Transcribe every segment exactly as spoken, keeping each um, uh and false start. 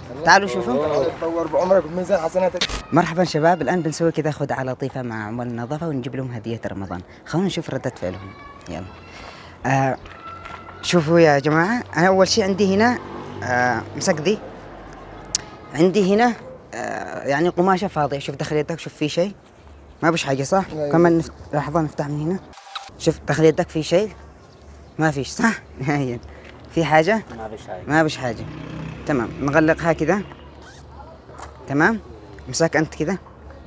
تعالوا شوفوا. تطور بعمرك وبميزان حسناتك. مرحبا شباب، الآن بنسوي كذا خدعة لطيفة مع عمال النظافة ونجيب لهم هدية رمضان. خلونا نشوف ردة فعلهم. يلا. آه شوفوا يا جماعة، أنا أول شيء عندي هنا آه مسك ذي. عندي هنا آه يعني قماشة فاضية. شوف دخل يدك، شوف في شيء ما بش حاجة صح؟ أيوة. كمان نفت... لحظة نفتح من هنا. شوف دخل يدك في شيء ما فيش صح؟ في حاجة؟ ما بش حاجة. ما بش حاجة. تمام، نغلقها كذا. تمام، مساك أنت كذا.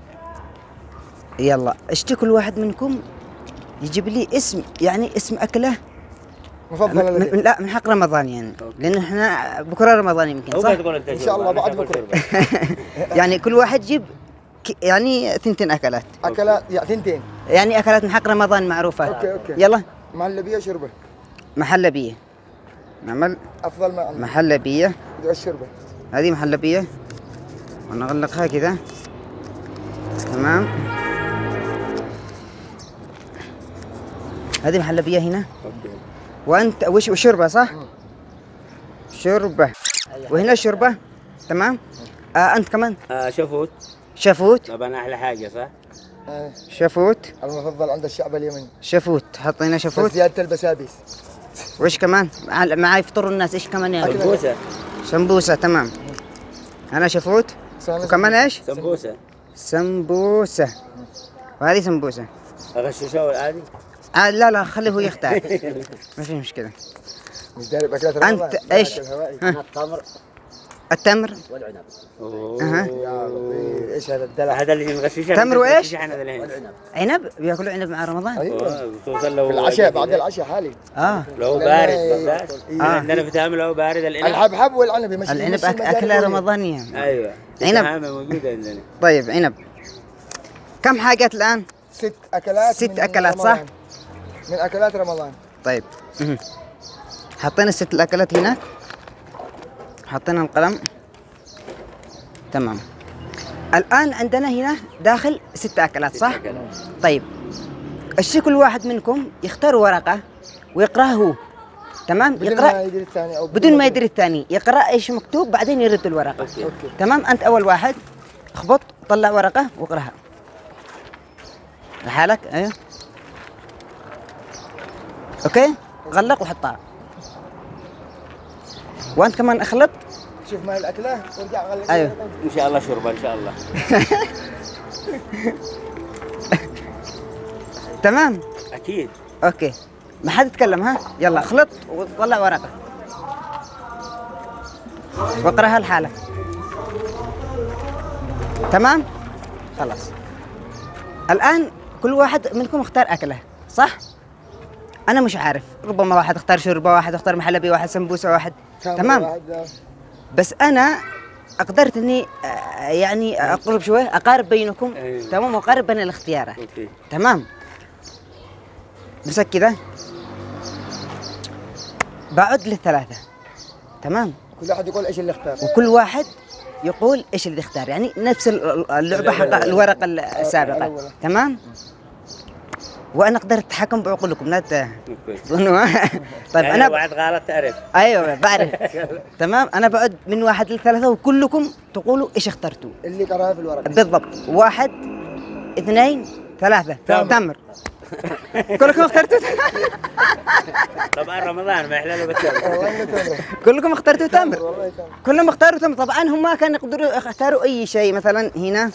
يلا اشتي كل واحد منكم يجيب لي اسم، يعني اسم أكلة مفضل من لا من حق رمضان، يعني لأن احنا بكرة رمضان يمكن صح؟ إن شاء الله بعد بكرة. يعني كل واحد يجيب يعني ثنتين أكلات. أكلات يعني ثنتين. يعني أكلات من حق رمضان معروفة. أوكي أوكي. يلا. محلبية شربة. محلبية. نعمل أفضل ما عندي. محلبية. الشربة. هذه محلبية ونغلقها كذا. تمام. هذه محلبية هنا. وأنت وش وشربة صح؟ شربة. وهنا شربة. تمام. آه أنت كمان. آه شفوت. شفوت. طبعا أحلى حاجة صح؟ آه. شفوت. المفضل عند الشعب اليمني. شفوت، حطينا شفوت. زيادة البسابيس. وإيش كمان؟ مع مع يفطروا الناس إيش كمان يا سمبوسة. سمبوسة. تمام. أنا شفوت. وكمان إيش؟ سمبوسة. سمبوسة. وهذه سمبوسة. أغششوا عادي؟ آه لا لا خليه هو يختار. ما في مشكلة. مش داري أكلات رمضان. أنت إيش؟ أنا التمر التمر والعنب. أها. يا ربي إيش هذا الدلع؟ هذا اللي مغششها. تمر وإيش؟ والعنب. عنب. بياكلوا عنب مع رمضان. أيوة. توصل لو في العشاء بعد العشاء حالي. اه لو بارد بس. آه. عندنا في تامر لو بارد العنب. الحبحب والعنب يمشي. العنب أك- أكلة رمضانية. أيوة. عنب. موجودة عندنا. طيب عنب. كم حاجات الآن؟ ست أكلات. ست من أكلات رمضان. صح؟ من أكلات رمضان. طيب. مه. حطينا الست الأكلات هناك. حطينا القلم. تمام. الآن عندنا هنا داخل ست أكلات صح؟ طيب الشيء كل واحد منكم يختار ورقة ويقرأها هو. تمام؟ بدون يقرأ ما يدري الثاني أو بدون ما يدري الثاني، يقرأ ايش مكتوب بعدين يرد الورقة. أوكي. أوكي. تمام. أنت أول واحد اخبط طلع ورقة واقرأها لحالك. ايوه اوكي، غلق وحطها. وأنت كمان اخلط. شوف ماي الأكلة ورجع غلق. أيوه. إن شاء الله شربة إن شاء الله. تمام أكيد. اوكي، ما حد يتكلم ها. يلا اخلط وطلع ورقة واقرأها لحالك. تمام خلاص. الآن كل واحد منكم اختار أكله صح؟ أنا مش عارف، ربما واحد اختار شوربة، واحد اختار محلبي، واحد سمبوسة، واحد. تمام. بس أنا قدرت إني آه، يعني أقرب شوي، أقارب بينكم. أيوة. تمام، وأقارب بين الاختيارات. أوكي. تمام. مسك كذا بعد للثلاثة. تمام. كل واحد يقول إيش اللي اختار. وكل واحد يقول ايش اللي اختار، يعني نفس اللعبه حق الورقه السابقه. تمام. وانا اقدر اتحكم بعقولكم لا تظنوا. طيب يعني انا ب... واحد غلط تعرف. ايوه بعرف. تمام. انا بعد من واحد لثلاثه وكلكم تقولوا ايش اخترتوا اللي قراها في الورقة. بالضبط. واحد اثنين ثلاثه. تمر. تمر. كلكم اخترتوا. طبعا رمضان ما يحلى له بس. والله تمر. كلكم اخترتوا تمر. والله تمر. كلهم اختاروا تمر. طبعا هم ما كانوا يقدروا يختاروا اي شيء. مثلا هنا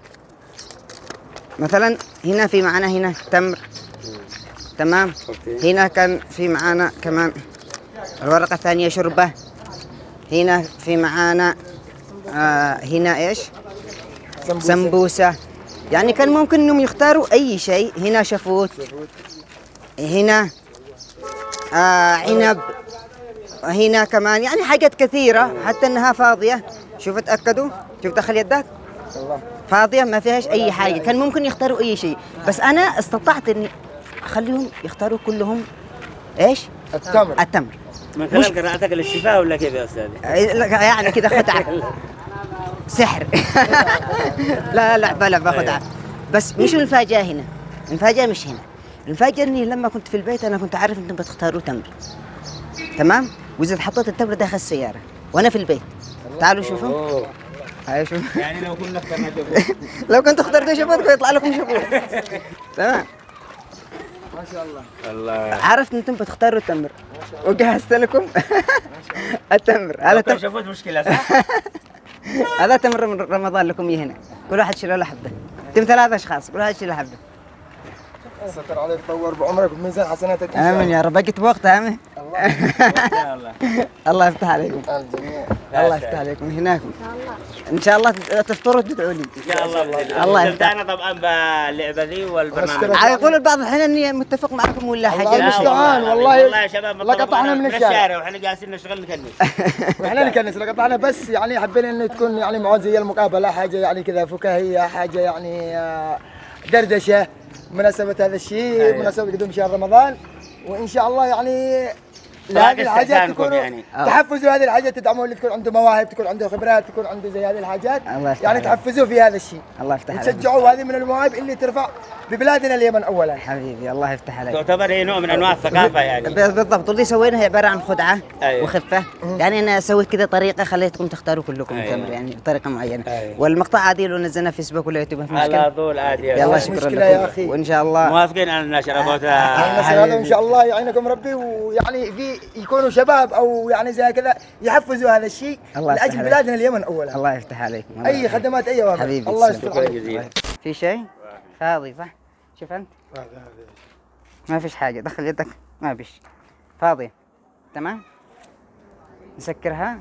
مثلا هنا في معنا هنا تمر. تمام. أوكي. هنا كان في معنا كمان الورقة الثانية شربة. هنا في معنا آه هنا ايش؟ سمبوسة. سمبوسة. يعني كان ممكن انهم يختاروا اي شيء. هنا شفوت. هنا آه عنب. هنا كمان يعني حاجات كثيرة حتى انها فاضية. شوف اتأكدوا. شوف دخل يدك الله. فاضية ما فيهاش أي حاجة. كان ممكن يختاروا أي شيء بس أنا استطعت إني أخليهم يختاروا كلهم إيش؟ التمر. التمر. من خلال قراءتك للشفاء ولا كيف يا أستاذ؟ يعني كذا خدعة سحر. لا لا لعبة لعبة خدعة. بس مش المفاجأة هنا. المفاجأة مش هنا. المفاجأة إني لما كنت في البيت أنا كنت عارف إنكم بتختاروا تمر. تمام؟ وإذا حطيت التمر داخل السيارة وأنا في البيت تعالوا شوفوا. أوه. هاي شوف. يعني لو كنا اخترنا شبوت. لو كنت اخترتوا شبوتكم يطلع لكم شبوت. تمام. ما شاء الله. الله. عرفت انتم بتختاروا التمر وجهزت لكم التمر. هذا هذا تمر، شبوت مشكلة صح؟ هذا تمر من رمضان لكم إيه هنا. كل واحد شيله له حبه. انتم ثلاث اشخاص كل واحد شيله حبه. ستر عليك، طور بعمرك وبميزان حسناتك ان شاء الله. امين يا رب. بقيت بوقتها امين. الله. الله يفتح عليكم. الجميع. الله يفتح عليكم هناكم. ان شاء الله تفطروا وتدعوا لي. ان شاء الله باذن الله الله. يفتح. استمتعنا طبعا باللعبة ذي والبرنامج. أشكرك. يقول البعض الحين اني متفق معكم ولا الله حاجه. المستعان. والله والله يا شباب لا قطعنا من الشارع. واحنا جالسين نشتغل نكنس. واحنا نكنس لقطعنا، بس يعني حبينا انه تكون يعني معاد زي المقابله، حاجه يعني كذا فكاهيه، حاجه يعني آه، دردشه مناسبه هذا الشيء، أيوة. مناسبه قدوم شهر رمضان، وان شاء الله يعني طبعاً هذه الحاجات استحسانكم تكونوا يعني. آه. تحفزوا هذه الحاجات، تدعموا اللي تكون عنده مواهب، تكون عنده خبرات، تكون عنده زي هذه الحاجات، الله يفتح يعني عليك. تحفزوه في هذا الشيء الله يفتح عليك. وتشجعوا هذه من المواهب اللي ترفع ببلادنا اليمن اولا. حبيبي الله يفتح عليك. تعتبر هي نوع من انواع الثقافة يعني. بالضبط. واللي سويناها هي عباره عن خدعه أيوة. وخفه. يعني انا سويت كذا طريقه خليتكم تختاروا كلكم أيوة. تمر يعني بطريقه معينه. أيوة. والمقطع عادي لو نزلنا فيسبوك ولا يوتيوب ما على مشكله. طول عادي. يلا مش شكرا مشكلة لكم. يا أخي. وان شاء الله موافقين على النشر ابوتا. هذا وان شاء الله يعينكم ربي، ويعني في يكونوا شباب او يعني زي كذا يحفزوا هذا الشيء الله يفتح لاجل عليك. بلادنا اليمن اولا. الله يفتح عليك. الله اي يفتح عليك. خدمات اي اوامر. حبيبي الله تسلم. يستر عليك. جزيلا. في شيء فاضي صح؟ شوف انت ما فيش حاجه. دخل يدك ما فيش. فاضيه تمام. نسكرها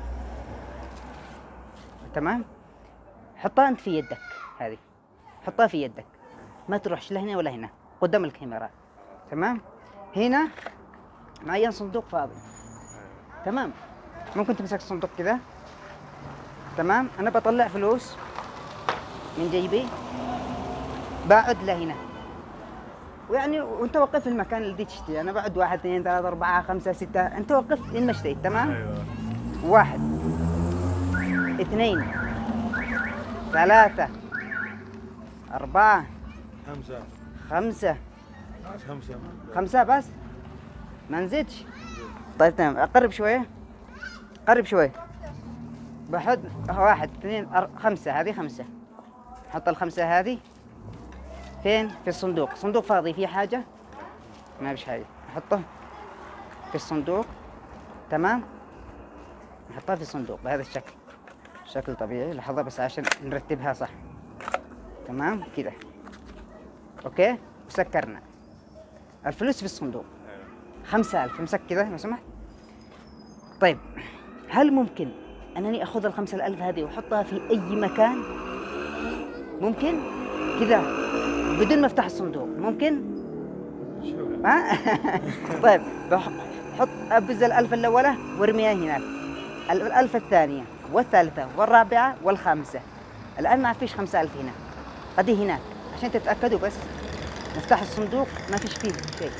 تمام. حطها انت في يدك هذه، حطها في يدك ما تروحش لهنا ولا هنا قدام الكاميرا. تمام. هنا معين صندوق فاضي. تمام. ممكن تمسك الصندوق كذا. تمام. انا بطلع فلوس من جيبي بقعد لهنا، ويعني وانت وقف في المكان اللي تشتري. انا بقعد واحد اثنين ثلاثة أربعة خمسة ستة، انت وقف لين ما اشتريت. تمام. أيوة. واحد اثنين ثلاثة أربعة خمسة خمسة خمسة خمسة بس ما نزيدش. طيب تمام. أقرب شوية، قرب شوية. بحط واحد اثنين أر... خمسة. هذه خمسة. حط الخمسة هذه فين؟ في الصندوق. صندوق فاضي فيه حاجة؟ ما فيش حاجة. أحطه في الصندوق. تمام. نحطها في الصندوق بهذا الشكل، شكل طبيعي. لحظة بس عشان نرتبها صح. تمام كده. أوكي. وسكرنا الفلوس في الصندوق. خمسة ألف. امسك كذا لو سمحت. طيب هل ممكن أنني أخذ الخمسة ألف هذه وأحطها في أي مكان؟ ممكن كذا بدون ما أفتح الصندوق؟ ممكن؟ ها؟ طيب بحط أبز الألف الأولى وارميها هناك، الألف الثانية والثالثة والرابعة والخامسة. الآن ما فيش خمسة ألف هنا، قد هناك عشان تتأكدوا. بس نفتح الصندوق ما فيش فيه شيء.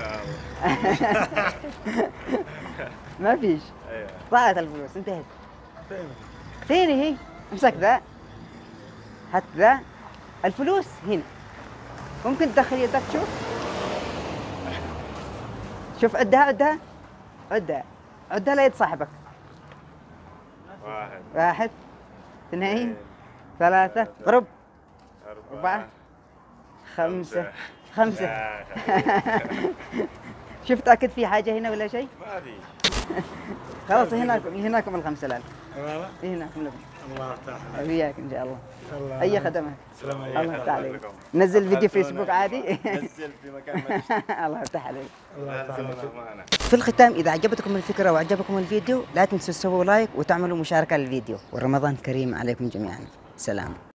ما فيش. ضاعت الفلوس انتهت. فين هي؟ امسك ذا، هات ذا. الفلوس هنا. ممكن تدخل يدك. شوف شوف عدها عدها عدها عدها ليد صاحبك. واحد واحد اثنين ثلاثة قرب أربعة خمسة خمسة. شفت أكيد في حاجة هنا ولا شيء؟ ما في. خلاص هناكم هناكم الخمسة آلاف. والله هناكم لكم. الله يفتح عليك. وياك إن شاء الله. الله أي خدمات. سلام الله عليكم. يفتح عليك. نزل فيديو فيسبوك عادي. نزل في مكان ما تشتغل. الله يفتح عليك. الله يفتح عليك. في الختام إذا عجبتكم الفكرة وعجبكم الفيديو لا تنسوا تسووا لايك وتعملوا مشاركة للفيديو. ورمضان كريم عليكم جميعا. سلام.